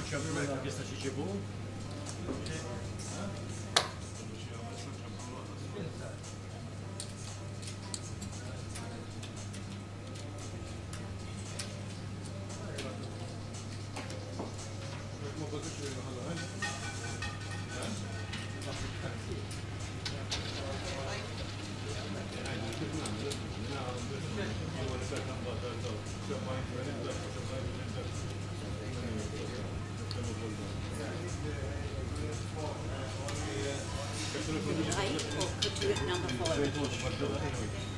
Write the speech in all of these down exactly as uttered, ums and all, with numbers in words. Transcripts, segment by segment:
C'è questa C C V? Right, or could you hit number five?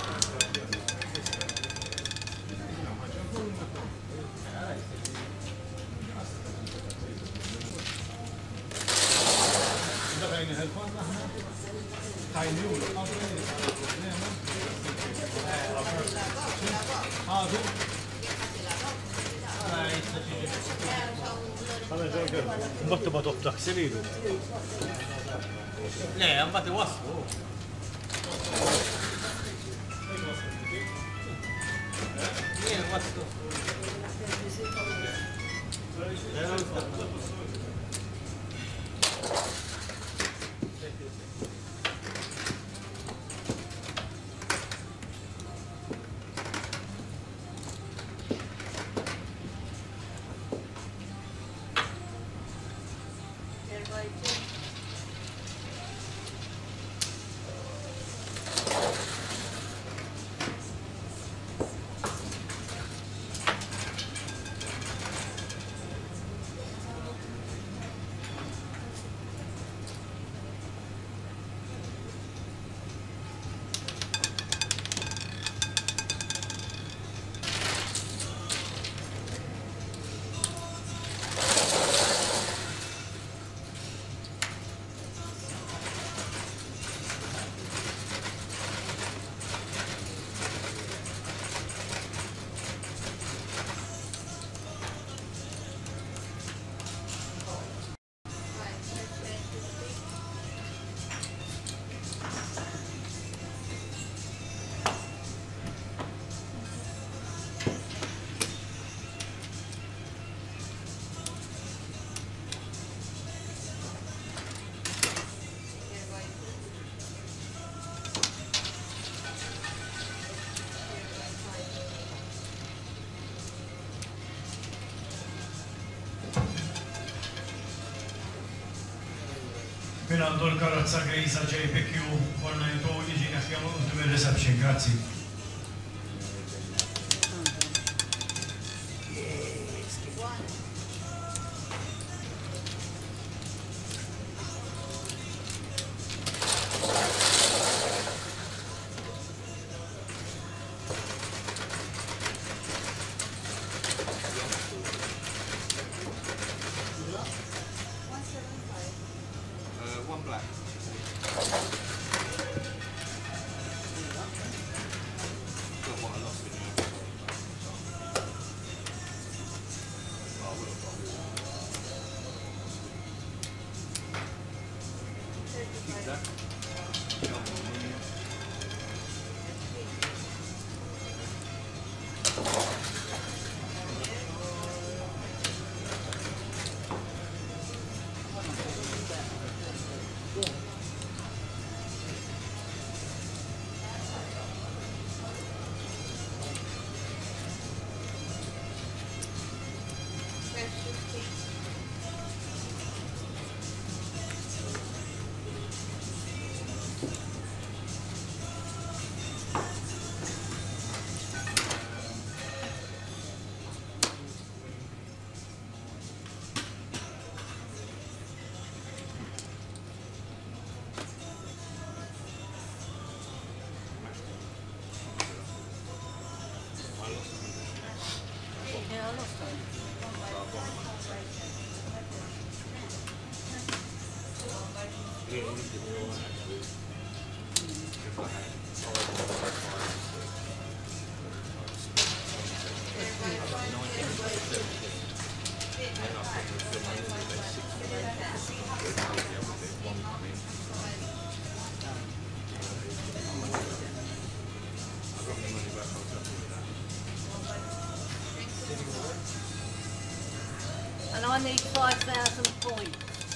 Mbagħad tibgħat off taħsi lilu. Le, mbagħad iwasslu. Jien waslu. Min għandu l-karozza grisa J P Q, konna jintu jiġi naħjamu ultimate reception, grazzi. One black. Got what I lost in you. Oh, I will have got Keep that. And I need five thousand points.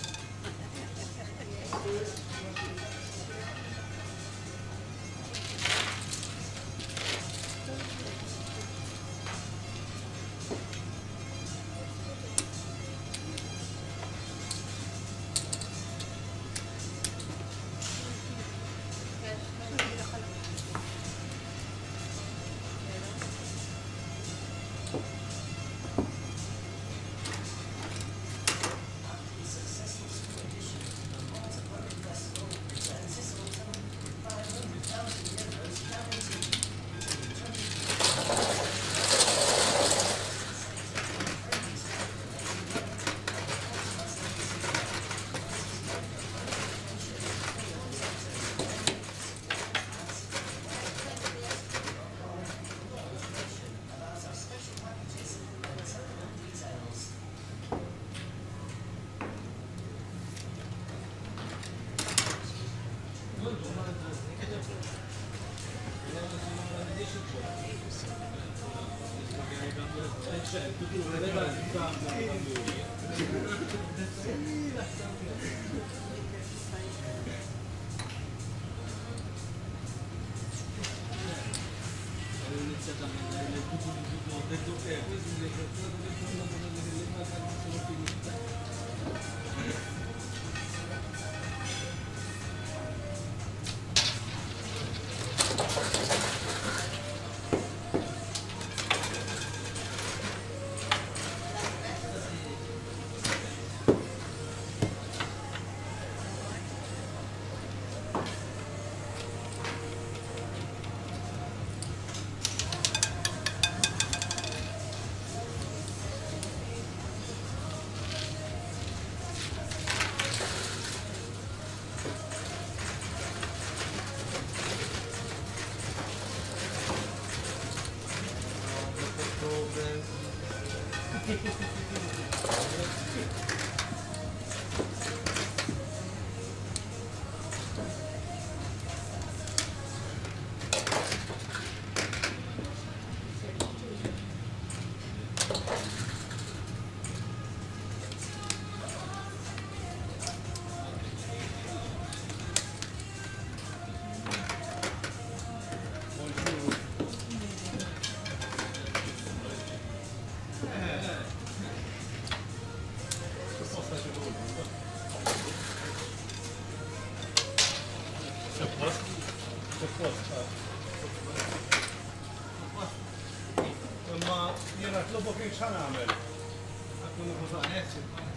Ma jena t-lobok kien xan għamel. Għakun uħużan eċi.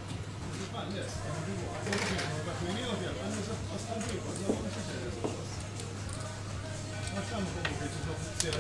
Għan les. Għakun jodja, għan nizat pastanti. Għaxan kumu kħiċi t-lobok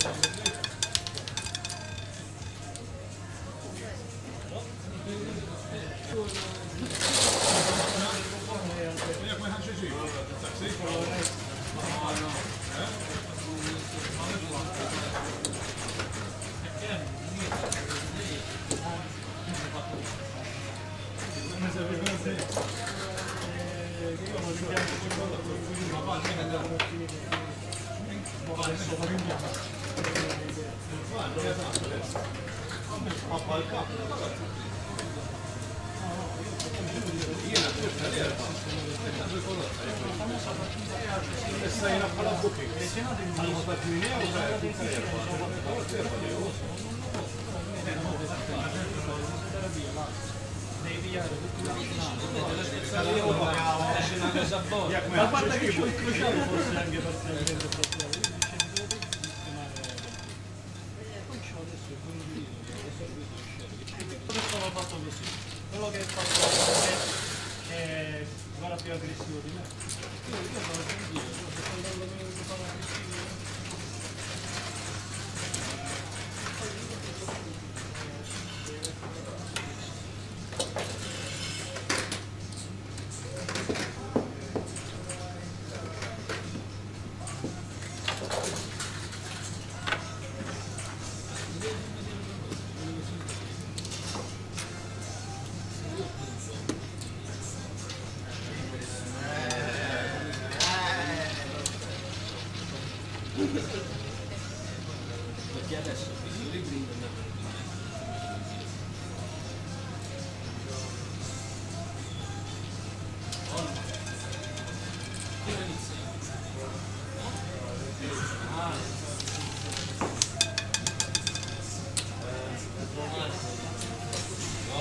Quello che è fatto è guarda più aggressivo di me. Io io sono sentito, secondo me sono aggressivo.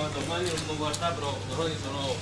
domani non lo guarda però domani sono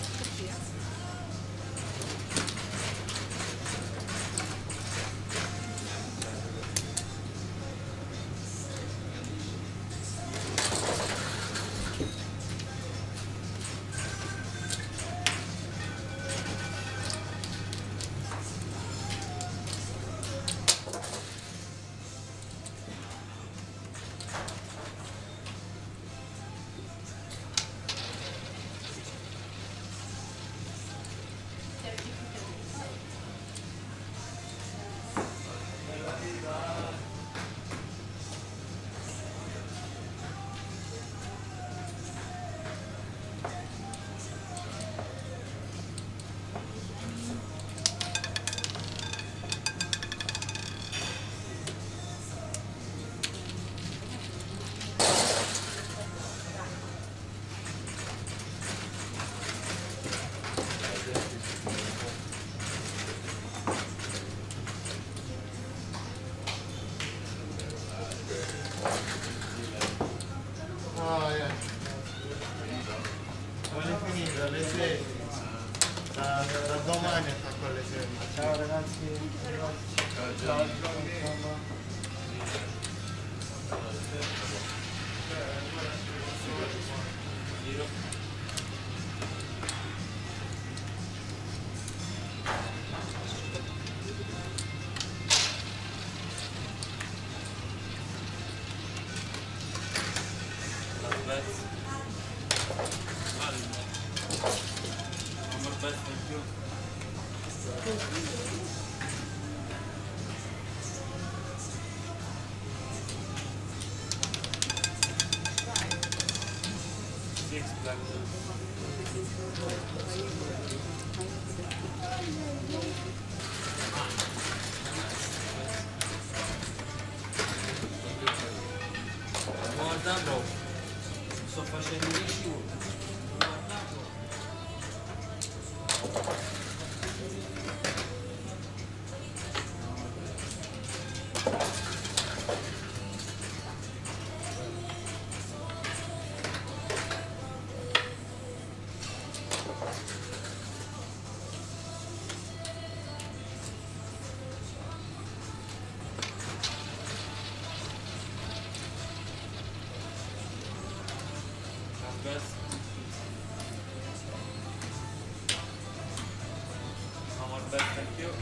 Oh, yeah. Vuole finire alle sei. Da, da domani attacco alle sei. Ciao ragazzi. Ciao. Ciao. guardando sto facendo i scivolati Thank you.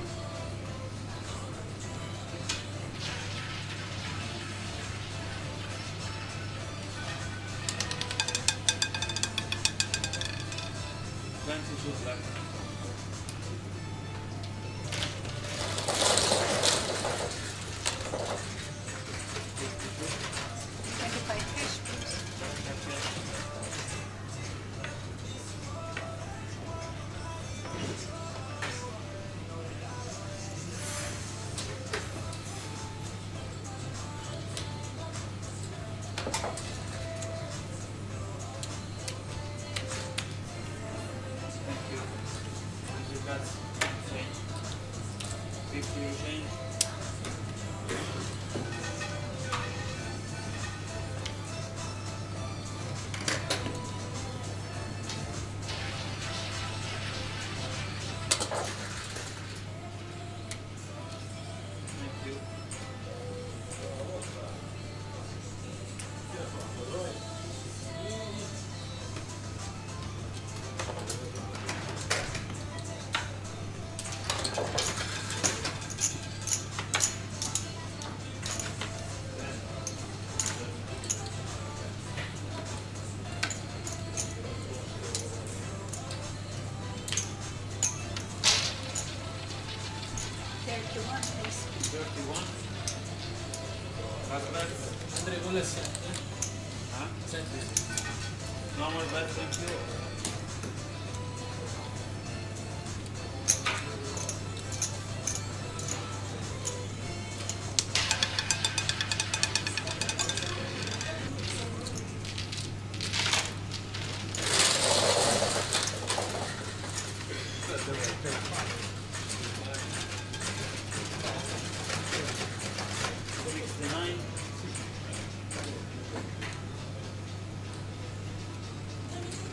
twenty-two left. twenty-five fish, please. fifty you change. Thank you. thirty-one, please. thirty-one. Last bet. Andrea con le sette Huh? sette No more bet, thank you. sixty-nine.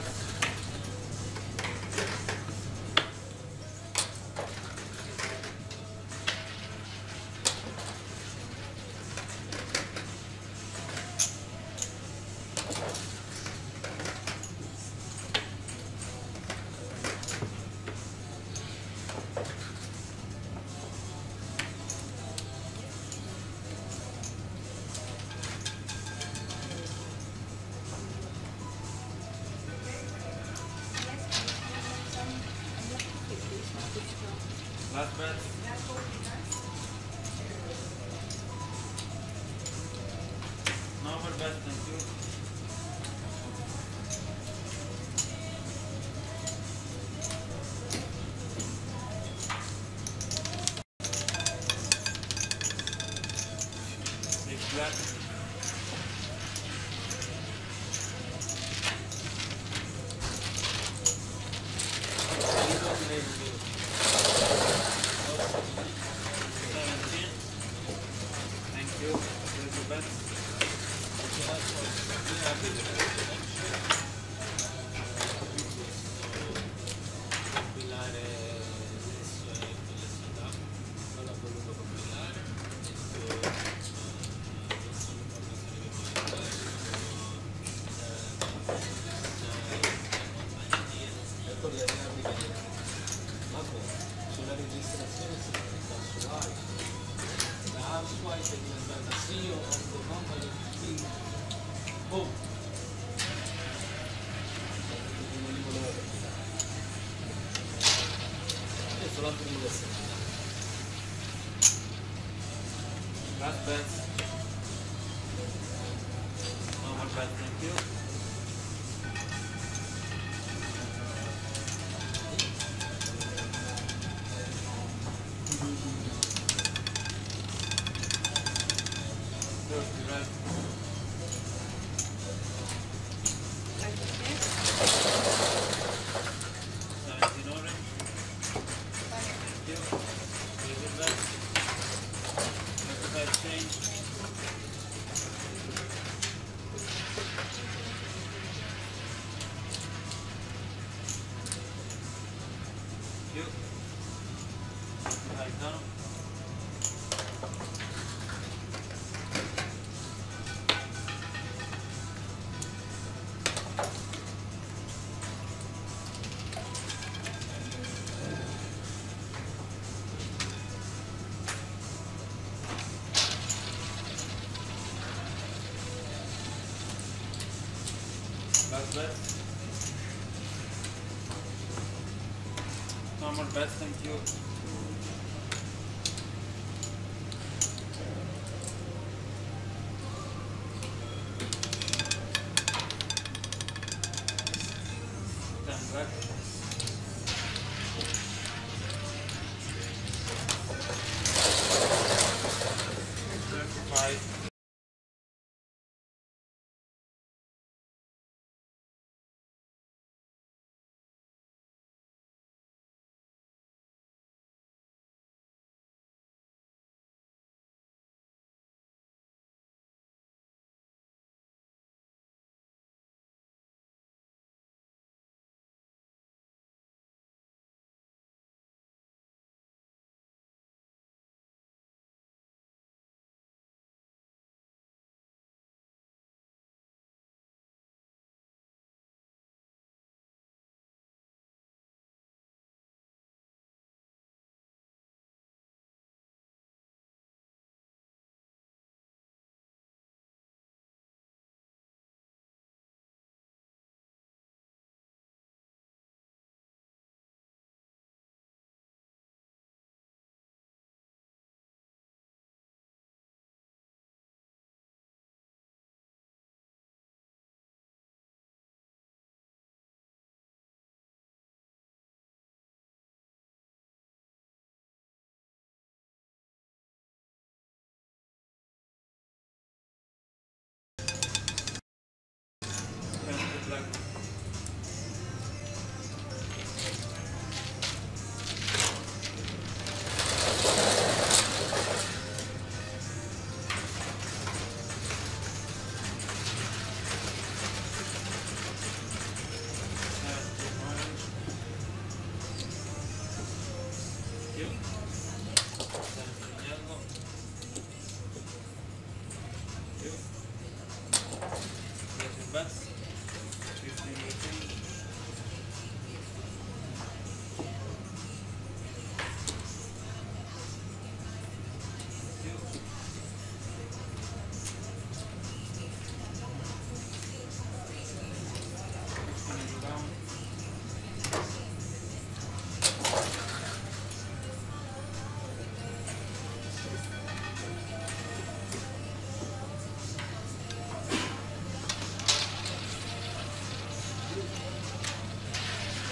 Last bet. No more bet, thank you. Six black. Seventeen. Thank you. Here's the bet. Compilare adesso è quella non l'ho voluto compilare, adesso adesso l'informazione che voglio dare ecco le armi che ma sulla registrazione si clicca su Alt da Housewife è diventata C E O of the company King boom. Adesso l'altro non lo so. Last bet. No more bet, thank you. First, right. seventeen orange. Thank you. Here's the bet. thirty-five change. Thank you. Right down. Last bet. No more bets, thank you. Ten back. Thirty-five.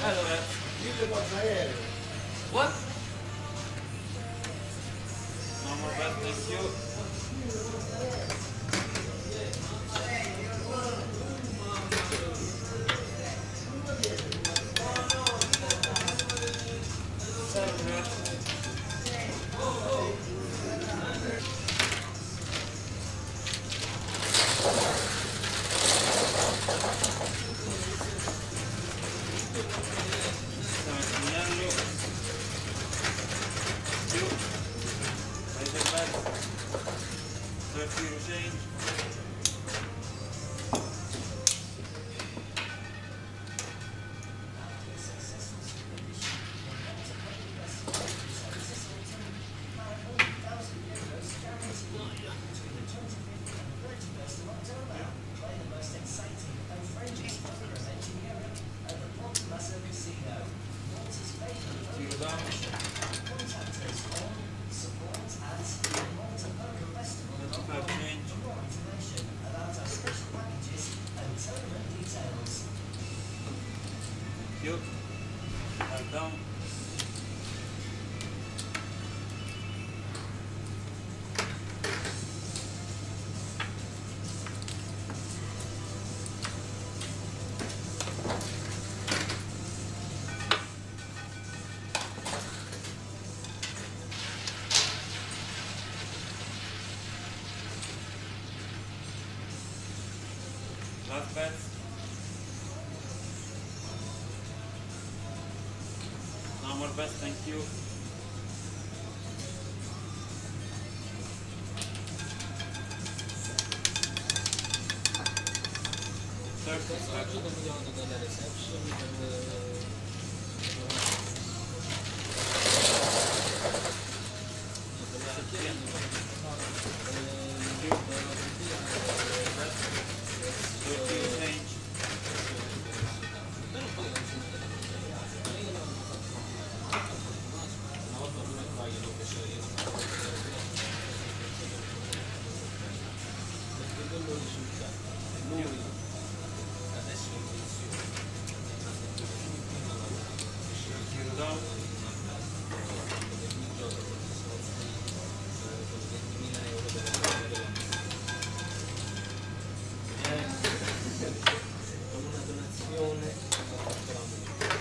Allora, Dillo cosa aereo. what? No more bad, thank you. Seven, grazie. Agnello più Laser Bat thirty euro change. Zero damage. Five change. Thank you. Five down. Last bet. No more bets, thank you. Thirty, Oggi dobbiamo della reception per thirty euro change. una volta prima che vai glielo facevo io. Perché quello risulta lui adesso è in pensione. Zero down. Il gioco con ventimila euro per la con una donazione ho fatto la musica.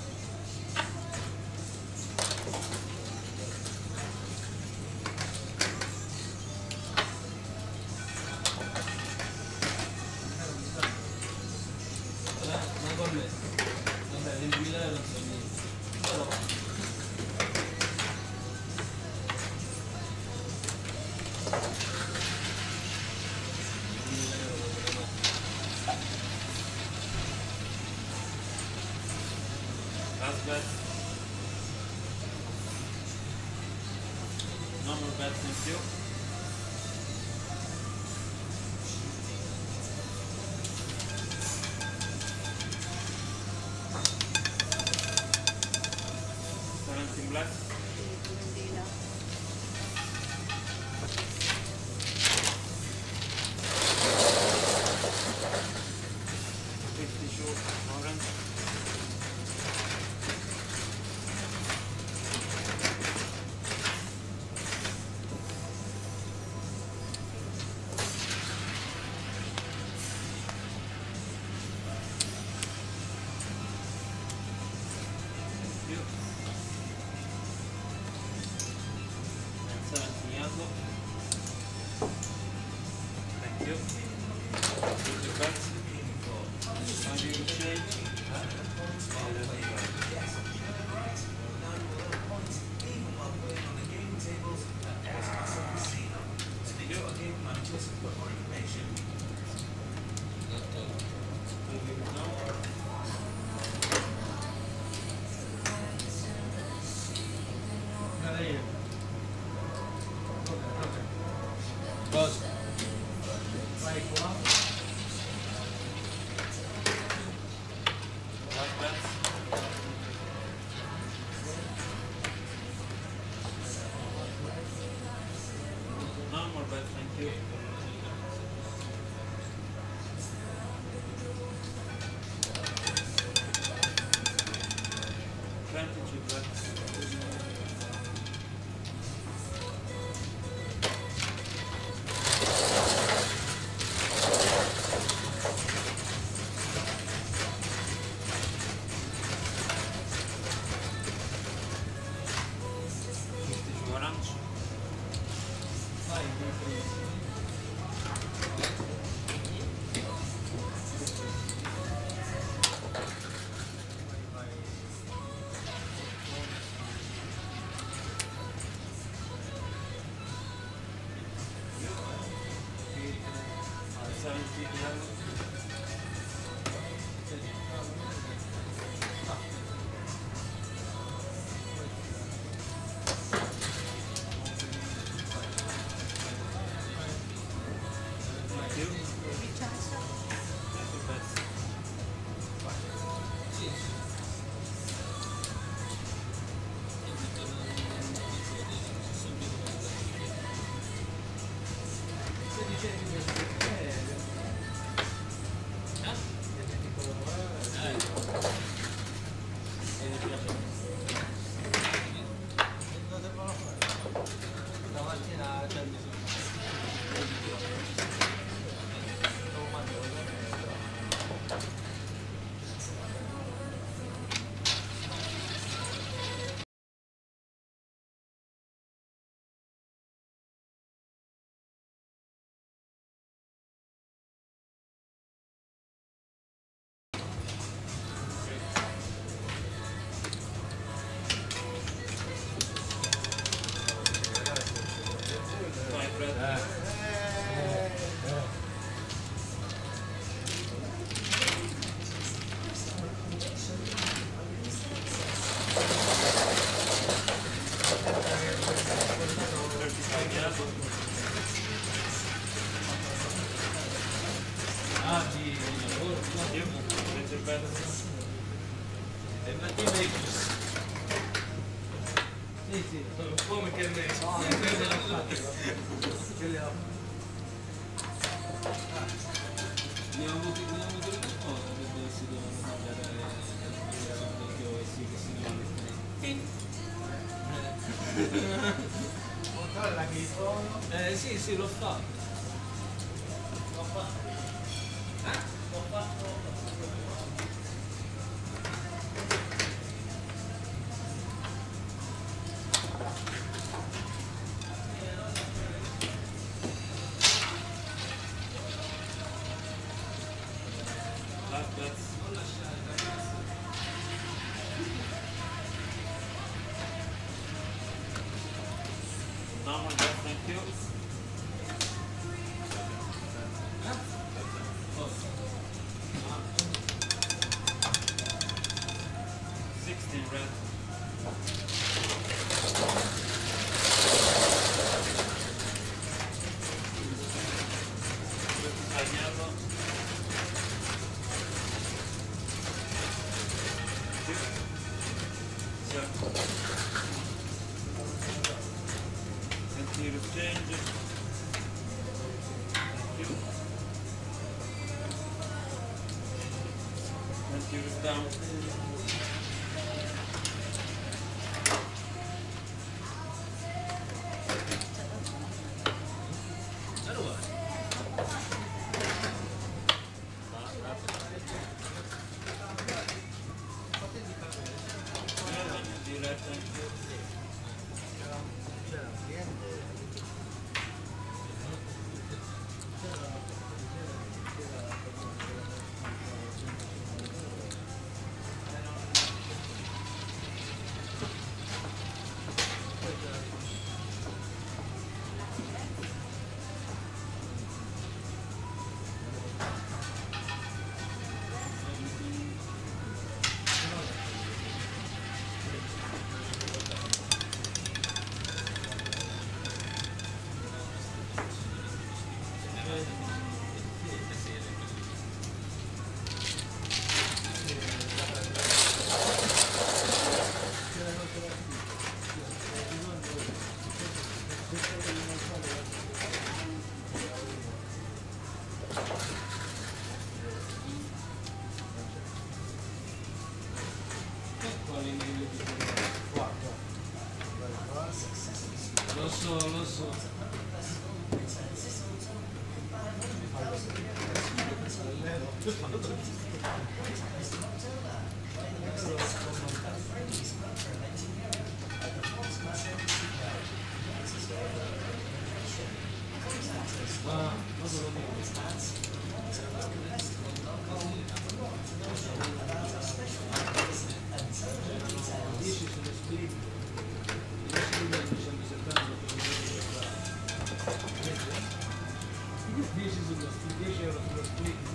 Ma con me? Vabbè, ventimila euro non so niente. Però ventimila euro non so Last bet. No more bets, thank you. Seventeen black. Vendita. Fifty-two orange. Thank you. And seventeen yellow. Thank you. Fifty bucks. Five euro change. cosa? Vai qua. Last bets. No more bets, thank you. Ah, di lavoro, no? Io invece il bello. E ma ti vedi? Sì, sì, come che me? No, che le ho fatte. Che le ho. Ne ho avuto ne ho avuto una cosa che si devono mangiare perché io sì che si devono. Controlla che sono. Eh sì, sì, l'ho fatto. L'ho fatto. Eh? L'ho fatto. No, no, thank you. sixteen red. Tagliarlo. Sentire change. Thank you. Sentire down. Lo so, lo so. Ah, dieci sulle split, dieci dieci sullo split, dieci euro sullo split.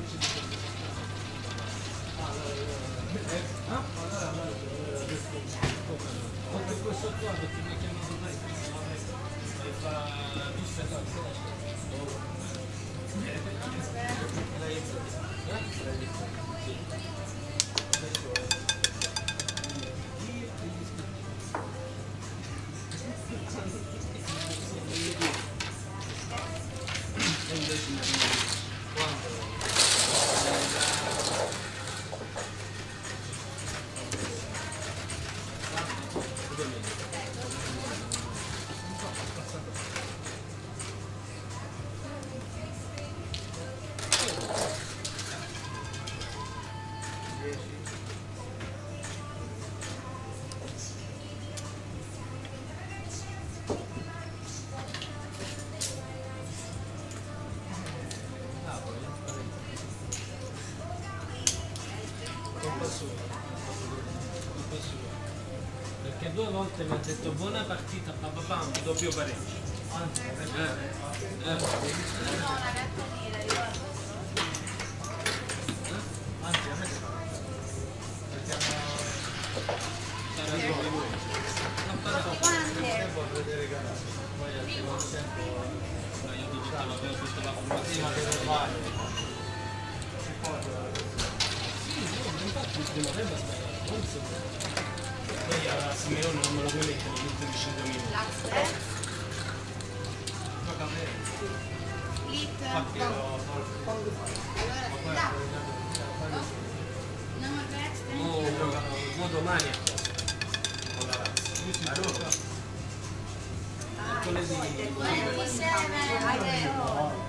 Ah? Allora, allora, allora, adesso, quanto questo qua, perché mi ha chiamato mai, e fa, giusto, colpa sua, colpa sua. Perché due volte mi ha detto buona partita, papà, pam, doppio pareggio. Eh, eh. No, una carta nera, ricordo. Anzi, a me si fa. Sarà due lui. Non parla. Quante? Voglio vedere gara. Poi al primo tempo No, io dico che avevo tutta la prima formazione. delle varie. Si può Sì, no, ma infatti il primo tempo ha sbagliato, non so. Poi a Simeone non me lo puoi mettere negli ultimi cinque minuti. Latte? gioca bene. Lit? Infatti io Allora, da. No more bets, then. Oh, mo domani a casa. con la razza. A Roma. Ah, Mercoledì. twenty-seven.